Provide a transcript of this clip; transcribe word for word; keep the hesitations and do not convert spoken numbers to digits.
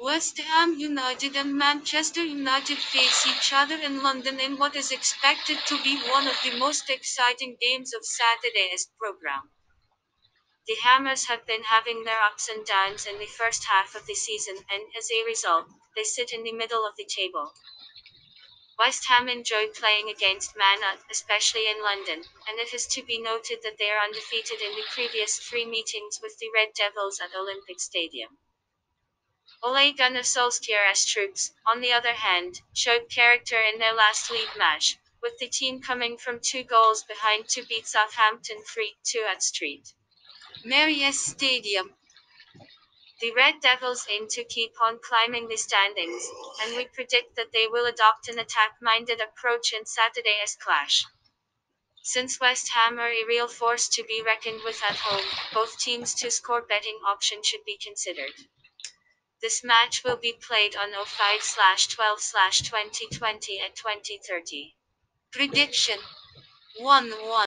West Ham United and Manchester United face each other in London in what is expected to be one of the most exciting games of Saturday's programme. The Hammers have been having their ups and downs in the first half of the season, and as a result, they sit in the middle of the table. West Ham enjoy playing against Man U, especially in London, and it is to be noted that they are undefeated in the previous three meetings with the Red Devils at Olympic Stadium. Ole Gunnar Solskjaer's troops, on the other hand, showed character in their last league match, with the team coming from two goals behind to beat Southampton three two at St. Mary's Stadium. The Red Devils aim to keep on climbing the standings, and we predict that they will adopt an attack-minded approach in Saturday's clash. Since West Ham are a real force to be reckoned with at home, both teams to score betting option should be considered. This match will be played on oh five twelve twenty twenty at twenty thirty. Prediction: one one.